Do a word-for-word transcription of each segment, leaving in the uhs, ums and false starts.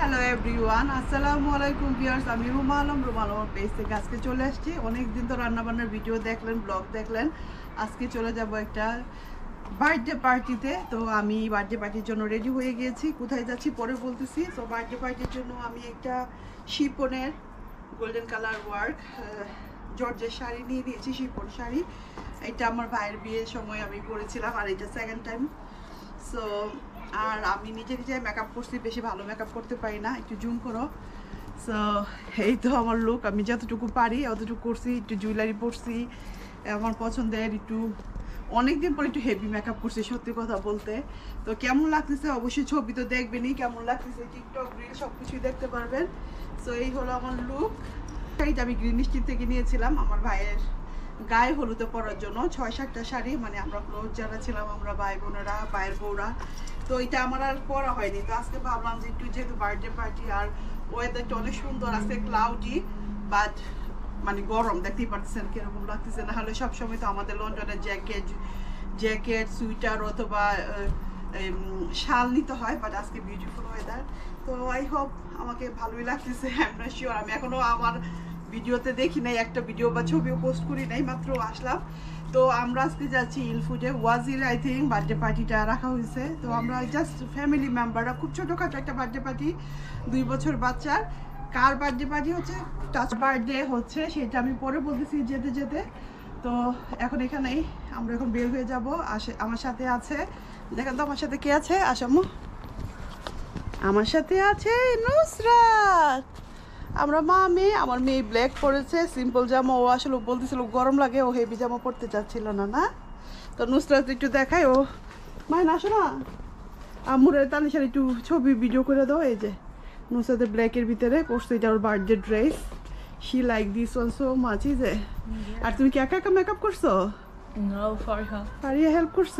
Hello everyone, আসসালামু আলাইকুম viewers. আমি রুমা আলম, রুমা আলমের পেজ থেকে আজকে চলে আসছি। অনেকদিন তো রান্নাবান্নার ভিডিও দেখলেন, ব্লগ দেখলেন। আজকে চলে যাব একটা বার্থডে পার্টিতে। তো আমি বার্থডে পার্টির জন্য রেডি হয়ে গিয়েছি। কোথায় যাচ্ছি পরে বলতেছি। তো বার্থডে পার্টির জন্য আমি একটা শিপনের গোল্ডেন কালার ওয়ার্ক জর্জের শাড়ি নিয়ে নিয়েছি, শিপন শাড়ি। এটা আমার ভাইয়ের বিয়ের সময় আমি পরেছিলাম, আর এটা সেকেন্ড টাইম। সো আর আমি নিজে নিজে মেকআপ করছি, বেশি ভালো মেকআপ করতে পারি না, একটু জুম করো। সো এই তো আমার লুক, আমি যতটুকু পারি অতটুকু করছি। একটু জুয়েলারি পরছি আমার পছন্দের, একটু অনেকদিন পরে একটু হেভি মেকআপ করছি সত্যি কথা বলতে। তো কেমন লাগতেছে অবশ্যই ছবি তো দেখবেনই, কেমন লাগতেছে টিকটক রিল সব কিছুই দেখতে পারবেন। সো এই হলো আমার লুক। এইটা আমি গ্রিন স্ট্রিট থেকে নিয়েছিলাম আমার ভাইয়ের গায়ে হলুদে পরার জন্য। ছয় সাতটা শাড়ি, মানে আমরা ক্লোজ যারা ছিলাম, আমরা ভাই বোনেরা, ভাইয়ের বউরা। তো এটা আমার আর পরা হয়নি। তো আজকে ভাবলাম যে একটু যেহেতু বার্থডে পার্টি আর ওয়েদারটা অনেক সুন্দর, আজকে ক্লাউডি বাট মানে গরম, দেখতেই পাচ্ছেন কিরকম লাগতেছে। না হলে সবসময় তো আমাদের লন্ডনের জ্যাকেট জ্যাকেট সুইটার অথবা শাল নিতে হয়, বাট আজকে বিউটিফুল ওয়েদার। তো আই হোপ আমাকে ভালোই লাগতেছে। আই এম নট শিওর, আমি এখনো আমার ভিডিওতে দেখি নাই, একটা ভিডিও বা ছবিও পোস্ট করি নাই, মাত্র আসলাম। তো আমরা আজকে যাচ্ছি ইলফুডে, ওয়াজির আই থিঙ্ক বার্থডে পার্টিটা রাখা হয়েছে। তো আমরা জাস্ট ফ্যামিলি মেম্বাররা, খুব ছোটোখাটো একটা বার্থডে পার্টি, দুই বছর বাচ্চার। কার বার্থডে পার্টি হচ্ছে, টাচ বার্থডে হচ্ছে, সেটা আমি পরে বলতেছি যেতে যেতে। তো এখন এখানেই আমরা এখন বের হয়ে যাব। আসে আমার সাথে আছে, দেখেন তো আমার সাথে কে আছে, আসামু আমার সাথে আছে নুসরাত। আমরা মা মেয়ে, আমার মেয়ে ব্ল্যাক পরেছে সিম্পল জামা। ও আসলে বলতেছিল গরম লাগে, ও হেভি জামা পরতে চাচ্ছিল না না তো নুসরাত একটু দেখায়, ও মাইন আসো না আমুরের তানিশার একটু ছবি ভিডিও করে দাও। এই যে নুসরাতের ব্ল্যাকের ভিতরে পরছে, এটা ওর birthday dress. She like this one so much. ইজ এ আর তুমি কি একা একা মেকআপ করছো? No, Fariha. ফারিয়া হেল্প করছে?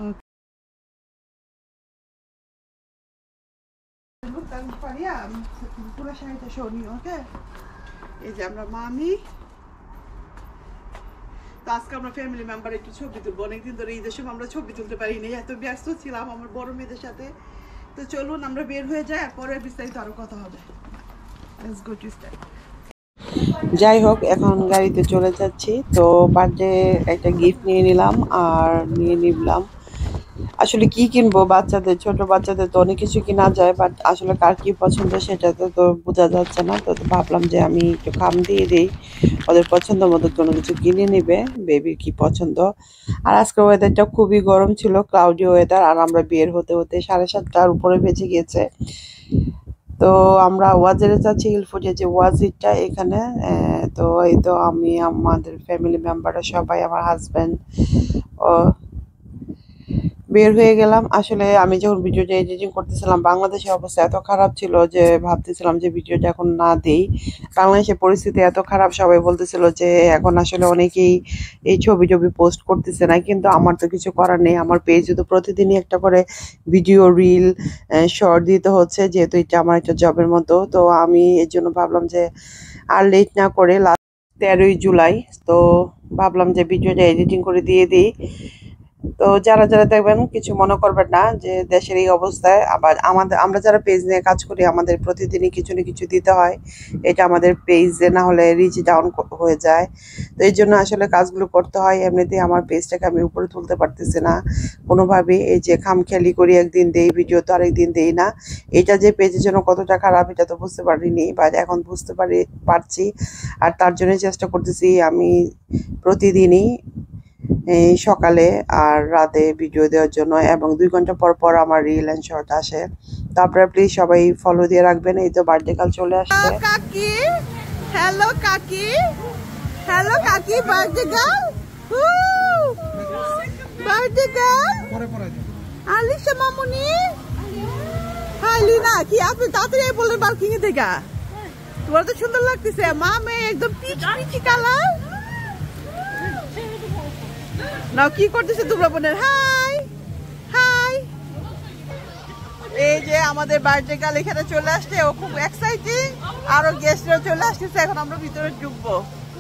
ফারিয়া পুরো শাড়িটা শোনি, ওকে? এই যে আমরা মামি। তো আজকে আমরা ফ্যামিলি মেম্বার একটু ছবি তুলবো। অনেকদিন ধরে ঈদের সময় আমরা ছবি তুলতে পারিনি, এত ব্যস্ত ছিলাম আমার বড় মেয়েদের সাথে। তো চলুন আমরা বের হয়ে যাই, আর পরে বিস্তারিত আরো কথা হবে। Let's go to start. যাই হোক, এখন গাড়িতে চলে যাচ্ছি। তো বার্থডে একটা গিফট নিয়ে নিলাম, আর নিয়ে নিলাম আসলে কি কিনবো, বাচ্চাদের ছোট বাচ্চাদের তো অনেক কিছু কিনা যায়, বাট আসলে কার কি পছন্দ সেটা তো তো বোঝা যাচ্ছে না। তো ভাবলাম যে আমি একটু খাম দিয়ে দিই, ওদের পছন্দ মতো কোনো কিছু কিনে নেবে, বেবির কি পছন্দ। আর আজকের ওয়েদারটা খুবই গরম ছিল, ক্লাউডি ওয়েদার। আর আমরা বের হতে হতে সাড়ে সাতটার উপরে বেজে গিয়েছে। তো আমরা ওয়াজিরে যাচ্ছি, ইলফুডে যে ওয়াজিরটা এখানে। তো এই তো আমি, আমাদের ফ্যামিলি মেম্বাররা সবাই, আমার হাজব্যান্ড ও বের হয়ে গেলাম। আসলে আমি যখন ভিডিওটা এডিটিং করতেছিলাম, বাংলাদেশের অবস্থা এত খারাপ ছিল যে ভাবতেছিলাম যে ভিডিওটা এখন না দেই। বাংলাদেশের পরিস্থিতি এত খারাপ, সবাই বলতেছিল যে এখন আসলে অনেকেই এই ছবি টবি পোস্ট করতেছে না, কিন্তু আমার তো কিছু করার নেই। আমার পেজে তো প্রতিদিনই একটা করে ভিডিও রিল শর্ট দিতে হচ্ছে, যেহেতু এটা আমার একটা জবের মতো। তো আমি এর জন্য ভাবলাম যে আর লেট না করে লাস্ট তেরোই জুলাই তো ভাবলাম যে ভিডিওটা এডিটিং করে দিয়ে দিই। তো যারা যারা দেখবেন কিছু মনে করবেন না যে দেশের এই অবস্থায়, আবার আমাদের আমরা যারা পেজ নিয়ে কাজ করি, আমাদের প্রতিদিনই কিছু না কিছু দিতে হয়। এটা আমাদের পেজে না হলে রিচ ডাউন হয়ে যায়। তো এই জন্য আসলে কাজগুলো করতে হয়। এমনিতেই আমার পেজটাকে আমি উপরে তুলতে পারতেছি না কোনোভাবে। এই যে খামখেয়ালি করি, একদিন দেই ভিডিও তো আরেকদিন দেই না। এটা যে পেজের জন্য কতটা খারাপ এটা তো বুঝতে পারিনি, বাট এখন বুঝতে পারি পারছি। আর তার জন্য চেষ্টা করতেছি আমি প্রতিদিনই এই সকালে আর রাতে ভিডিও দেওয়ার জন্য, এবং দুই ঘন্টা পর পর আমার রিল এন্ড শর্ট আসে। তো আপনারা প্লিজ সবাই ফলো দিয়ে রাখবেন। এই তো বার্থডে কাল চলে আসছে। কাকি, হ্যালো কাকি, হ্যালো কাকি, birthday girl, birthday girl Alisha মামুনি। হাই লিনা, কি আপনি তাড়াতাড়ি বলেন পার্কিং এ থেকে? তোমার তো সুন্দর লাগতেছে, মা মেয়ে একদম পিচ পিচি কালার। নাও কি করতেছে তোমরা বোনের? Hi hi. এই যে আমাদের বার্থডে গার্ল এখানে চলে আসছে, ও খুব এক্সাইটিং। আরো গেস্টরা চলে আসতেছে, এখন আমরা ভিতরে ঢুকবো।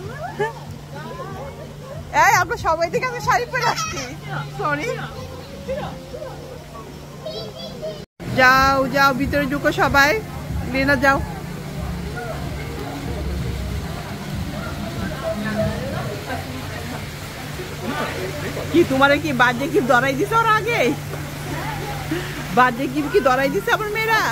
এই আমরা সবাই থেকে আমি শাড়ি পরে আসছি, সরি। যাও যাও ভিতরে ঢুকো সবাই, লেনা যাও। কি তোমারে কি বার্থডে গিফট ধরাই দিছে ওর আগে? বার্থডে গিফট কি ধরাই দিছে আমার মেয়েরা?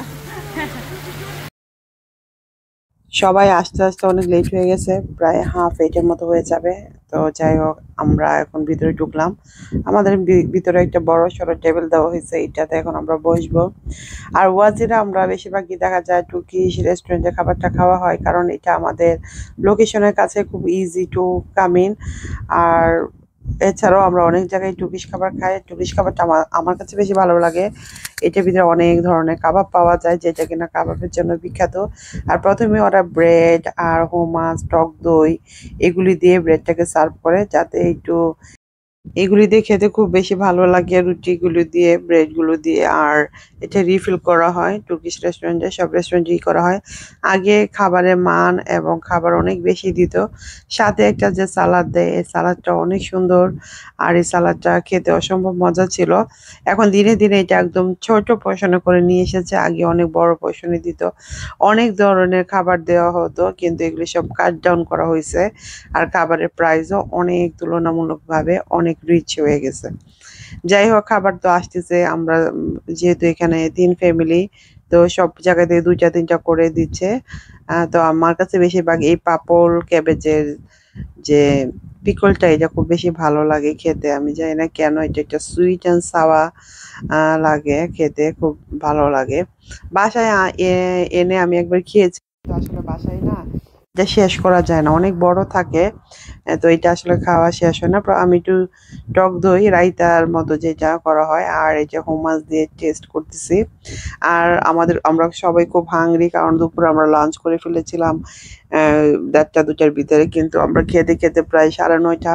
সবাই আস্তে আস্তে অনেক লেট হয়ে গেছে, প্রায় হাফ এইটের মতো হয়ে যাবে। তো যাই হোক, আমরা এখন ভিতরে ঢুকলাম। আমাদের ভিতরে একটা বড় সড়ো টেবিল দেওয়া হয়েছে, এটাতে এখন আমরা বসবো। আর ওয়াজিরা আমরা বেশিরভাগই দেখা যায় টুর্কিশ রেস্টুরেন্টে খাবারটা খাওয়া হয়, কারণ এটা আমাদের লোকেশনের কাছে খুব ইজি টু কাম ইন। আর এছাড়াও আমরা অনেক জায়গায় টুর্কিশ খাবার খাই। টুর্কিশ খাবারটা আমার আমার কাছে বেশি ভালো লাগে। এটার ভিতরে অনেক ধরনের কাবাব পাওয়া যায়, যেটা কিনা কাবাবের জন্য বিখ্যাত। আর প্রথমে ওরা ব্রেড আর হোমাস, টক দই এগুলি দিয়ে ব্রেডটাকে সার্ভ করে, যাতে একটু এগুলি দিয়ে খেতে খুব বেশি ভালো লাগে, রুটিগুলো দিয়ে, ব্রেডগুলো দিয়ে। আর এটা রিফিল করা হয় টুর্কিশ রেস্টুরেন্টে, সব রেস্টুরেন্টেই করা হয়। আগে খাবারের মান এবং খাবার অনেক বেশি দিত, সাথে একটা যে সালাদ দেয়, এই সালাদটা অনেক সুন্দর। আর এই সালাদটা খেতে অসম্ভব মজা ছিল। এখন দিনে দিনে এটা একদম ছোট পোর্শনে করে নিয়ে এসেছে, আগে অনেক বড় পোর্শনে দিত, অনেক ধরনের খাবার দেওয়া হতো, কিন্তু এগুলি সব কাট ডাউন করা হয়েছে। আর খাবারের প্রাইসও অনেক তুলনামূলকভাবে অনেক রিচ হয়ে গেছে। যাই হোক, খাবার তো আসতেছে। আমরা উম, যেহেতু এখানে তিন ফ্যামিলি, তো সব জায়গাতে দুইটা তিনটা করে দিচ্ছে। আহ, তো আমার কাছে বেশিরভাগ এই পাপল ক্যাবেজের যে পিকলটা, এটা খুব বেশি ভালো লাগে খেতে। আমি জানি না কেন, এটা একটা সুইট অ্যান্ড সাওয়া লাগে খেতে, খুব ভালো লাগে। বাসায় আ- এ- এনে আমি একবার খেয়েছি, তো আসলে বাসায় না এটা শেষ করা যায় না, অনেক বড় থাকে। আহ, তো এটা আসলে খাওয়া শেষ হয় না। প্র- আমি একটু টক দই রায়তার মতো যেটা করা হয়, আর এই যে হোমাস দিয়ে টেস্ট করতেছি। আর আমাদের আমরা সবাই খুব হাংরি, কারণ দুপুরে আমরা লাঞ্চ করে ফেলেছিলাম আহ দেড়টা দুটার ভিতরে, কিন্তু আমরা খেতে খেতে প্রায় সাড়ে নয়টা।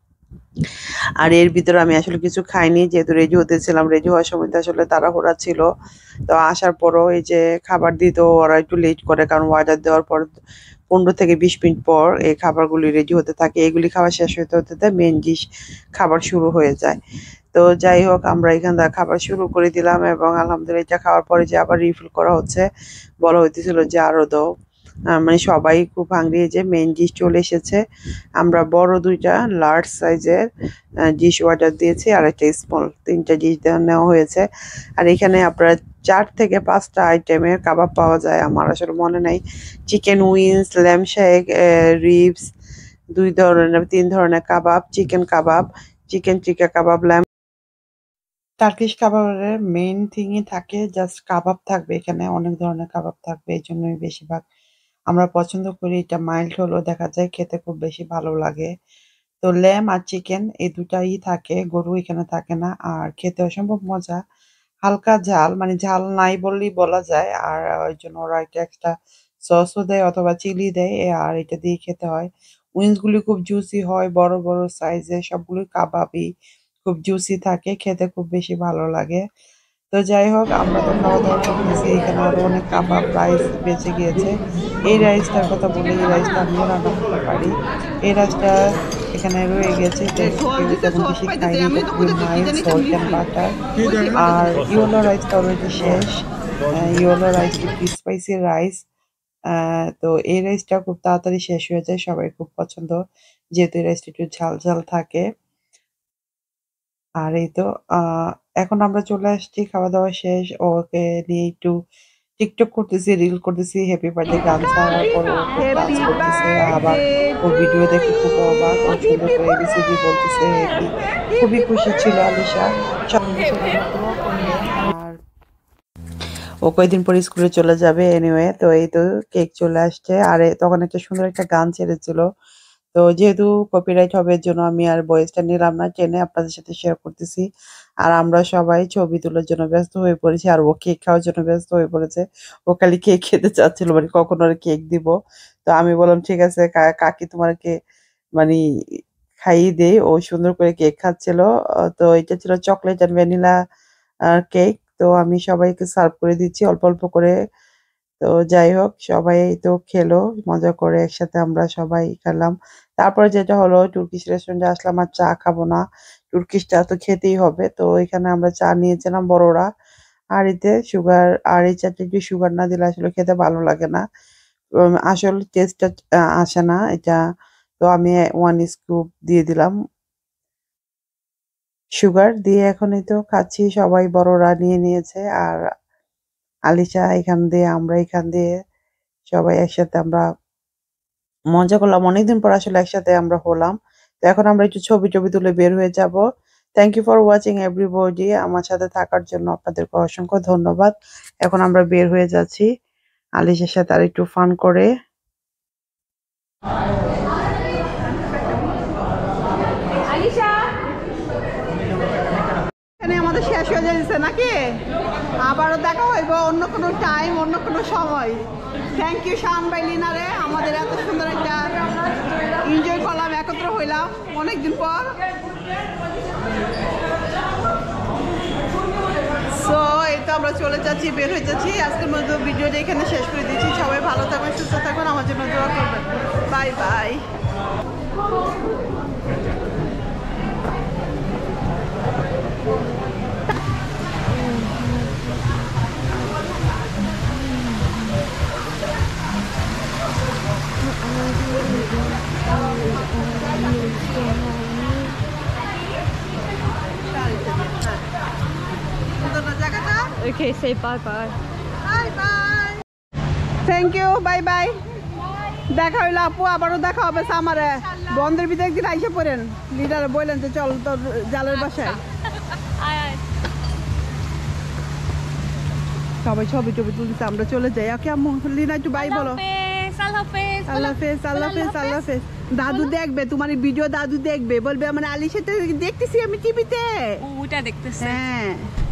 আর এর ভিতরে আমি আসলে কিছু খাইনি, যেহেতু রেডি হতেছিলাম। রেডি হওয়ার সময় তো আসলে তাড়াহুড়া ছিল। তো আসার পরও এই যে খাবার দিত, ওরা একটু লেট করে, কারণ অর্ডার দেওয়ার পর পনেরো থেকে বিশ মিনিট পর এই খাবারগুলি রেডি হতে থাকে। এগুলি খাওয়া শেষ হতে হতে মেন ডিশ খাবার শুরু হয়ে যায়। তো যাই হোক, আমরা এখান থেকে খাবার শুরু করে দিলাম, এবং আলহামদুলিল্লাহ এটা খাওয়ার পরে যে আবার রিফিল করা হচ্ছে, বলা হইতেছিল যে আরো দাও। আহ, মানে সবাই খুব হাংরি। যে মেন ডিশ চলে এসেছে। আমরা বড় দুইটা লার্জ সাইজের ডিশ অর্ডার দিয়েছি, আর একটা স্মল, তিনটা ডিশ নেওয়া হয়েছে। আর এখানে আপনার চার থেকে পাঁচটা আইটেমের কাবাব পাওয়া যায়, আমার আসলে মনে নাই। Chicken wings, lamb shank, ribs, দুই ধরনের তিন ধরনের kebab, chicken kebab, chicken tikka kebab, lamb. Turkish কাবাবের মেইন থিংই থাকে জাস্ট কাবাব থাকবে, এখানে অনেক ধরনের কাবাব থাকবে, এই জন্যই বেশিরভাগ আমরা পছন্দ করি। এটা মাইল্ড হলেও দেখা যায় খেতে খুব বেশি ভালো লাগে। তো ল্যাম আর চিকেন এই দুটাই থাকে, গরু এখানে থাকে না। আর খেতে অসম্ভব মজা, হালকা ঝাল, মানে ঝাল নাই বললেই বলা যায়। আর ওই জন্য ওরা একটা এক্সট্রা সসও দেয় অথবা চিলি দেয়, এ আর এটা দিয়ে খেতে হয়। উইংস গুলি খুব জুসি হয়, বড় বড় সাইজের, সবগুলোই কাবাবই, খুব জুসি থাকে, খেতে খুব বেশি ভালো লাগে। তো যাই হোক, আমরা তো খাওয়া দাওয়া করতেছি, এখানে আরো অনেক কাবাব, রাইস বেঁচে গিয়েছে। এই রাইসটার কথা বলি, এই রাইসটা আমিও রান্না করতে পারি। এই রাইসটা এখানে রয়ে গেছে, তো কেউ তেমন বেশি খাইনি। এটা খুবই মাইল্ড, সল্ট অ্যান্ড বাটার। আর ইয়েলো রাইসটা অলরেডি শেষ। ইয়েলো রাইস একটু স্পাইসি রাইস। আহ তো এই রাইসটা খুব তাড়াতাড়ি শেষ হয়ে যায়, সবাই খুব পছন্দ, যেহেতু এই রাইসটা একটু ঝাল ঝাল থাকে। আর এই তো আহ এখন আমরা চলে আসছি, খাওয়া দাওয়া শেষ। ওকে নিয়ে একটু টিকটক করতেছি, রিল করতেছি, হ্যাপি বার্থডে গান ছাড়ার পর ও খুব ডান্স Happy করতেছে। আবার birthday ওর to ভিডিও দেখে খুব অবাক, ও সুন্দর করে you. এবিসিডি বলতেছে, হ্যাপি। খুবই Happy খুশি ছিল আলিশা, birthday. সবাই মিশে জন্য দোয়া করবেন। আর ও কয়দিন পর স্কুলে চলে যাবে এনিওয়ে। তো এই তো কেক চলে আসছে, আর এ- তখন একটা সুন্দর একটা গান ছেড়েছিল। তো যেহেতু কপিরাইট হবে, এর জন্য আমি আর ভয়েসটা নিলাম না, টেনে আপনাদের সাথে শেয়ার করতেছি। আর আমরা সবাই ছবি তোলার জন্য ব্যস্ত হয়ে পড়েছি, আর ও কেক খাওয়ার জন্য ব্যস্ত হয়ে পড়েছে। ও খালি কেক খেতে চাচ্ছিল, মানে কখন ওর কেক দিব। তো আমি বললাম ঠিক আছে, কা- কাকি তোমাকে মানে খাইয়ে দেই। ও সুন্দর করে কেক খাচ্ছিল। আহ, তো এটা ছিল চকলেট আর ভ্যানিলা কেক। তো আমি সবাইকে সার্ভ করে দিচ্ছি অল্প অল্প করে। তো যাই হোক, সবাই তো খেলো মজা করে, একসাথে আমরা সবাই খেলাম। তারপরে যেটা হলো, তুর্কিশ রেস্টুরেন্টে আসলাম, আর চা খাবো না, তুর্কিশ চা তো খেতেই হবে। তো এখানে আমরা চা নিয়েছিলাম বড়রা। হাঁড়িতে সুগার, আর এই চাটনিতে সুগার না দিলে আসলে খেতে ভালো লাগে না। উম, আসল টেস্টটা আসে না এটা। তো আমি ওয়ান স্কুপ দিয়ে দিলাম সুগার দিয়ে, এখনই তো খাচ্ছি, সবাই বড়রা নিয়ে নিয়েছে আর আলিশা এখান দিয়ে, আমরা এখান দিয়ে সবাই একসাথে আমরা মজা করলাম। অনেকদিন পর আসলে একসাথে আমরা হলাম। তো এখন আমরা একটু ছবি টবি তুলে বের হয়ে যাব। Thank you for watching everybody. আমার সাথে থাকার জন্য আপনাদেরকে অসংখ্য ধন্যবাদ। এখন আমরা বের হয়ে যাচ্ছি আলিশের সাথে আর একটু ফান করে। এখানে আমাদের শেষ হয়ে যাচ্ছে নাকি? আবারও দেখা হইব অন্য কোনো টাইম, অন্য কোনো সময়। থ্যাংক ইউ শান ভাই, লিনারে, আমাদের এত সুন্দর একটা এনজয় করলাম, একত্র হইলাম অনেকদিন পর। সো এই তো আমরা চলে যাচ্ছি, বের হয়ে যাচ্ছি। আজকের মধ্যে ভিডিওটা এখানে শেষ করে দিচ্ছি। সবাই ভালো থাকবেন, সুস্থ থাকবেন, আমার জন্য দোয়া করবেন। Bye bye. Okay, say bye bye. Bye bye. Thank you, bye bye. দেখা হইলো আপু, আবারও দেখা হবে সামারে। বন্ধের ভিতরে একদিন আইসে পড়েন, লিডারে বললেন যে চল তোর জালের বাসায়। সবাই ছবি টবি তুলতে আমরা চলে যাই। ওকে আম্মু, লিনা একটু বাই বলো। আল্লাহ হাফেজ, আল্লাহ হাফেজ, আল্লাহ হাফেজ। দাদু দেখবে তোমার ভিডিও, দাদু দেখবে, বলবে আমার আলিশাতে দেখতেছি আমি টিভিতে। ওটা দেখতেছে। হ্যাঁ।